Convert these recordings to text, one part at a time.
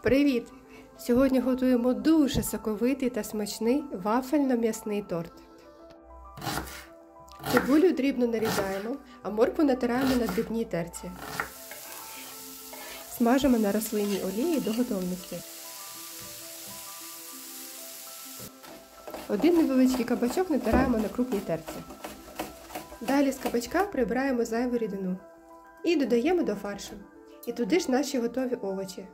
Привіт! Сьогодні готуємо дуже соковитий та смачний вафельно-м'ясний торт. Цибулю дрібно нарізаємо, а моркву натираємо на дрібній терці. Смажимо на рослинній олії до готовності. Один невеличкий кабачок натираємо на крупній терці. Далі з кабачка прибираємо зайву рідину і додаємо до фаршу. І туди ж наші готові овочі.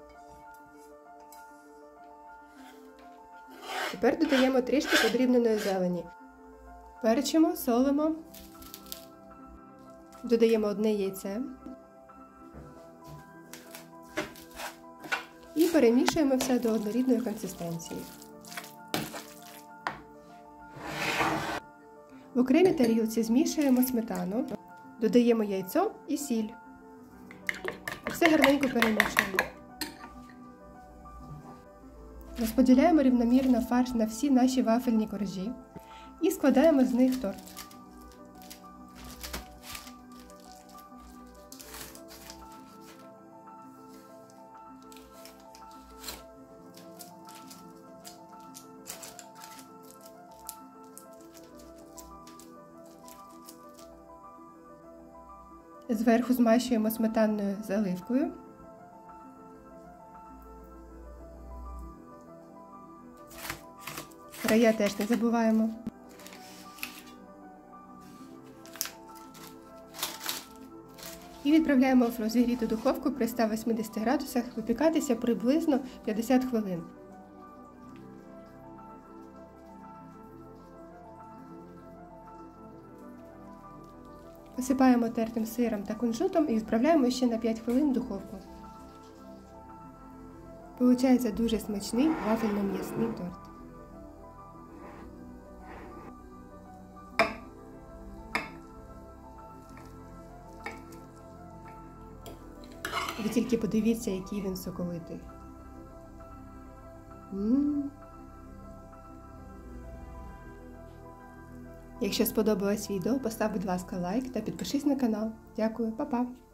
Тепер додаємо трішки подрібненої зелені. Перчимо, солимо. Додаємо одне яйце. І перемішуємо все до однорідної консистенції. В окремій тарілці змішуємо сметану, додаємо яйцо і сіль. Все гарненько перемішуємо. Розподіляємо рівномірно фарш на всі наші вафельні коржі і складаємо з них торт. Зверху змащуємо сметанною заливкою. Края теж не забуваємо. І відправляємо в розігріту духовку при 180 градусах випікатися приблизно 50 хвилин. Посипаємо тертим сиром та кунжутом і відправляємо ще на 5 хвилин в духовку. Получається дуже смачний вафельно-м'ясний торт. Ви тільки подивіться, який він соковитий. Якщо сподобалось відео, постав, будь ласка, лайк та підпишись на канал. Дякую, па-па!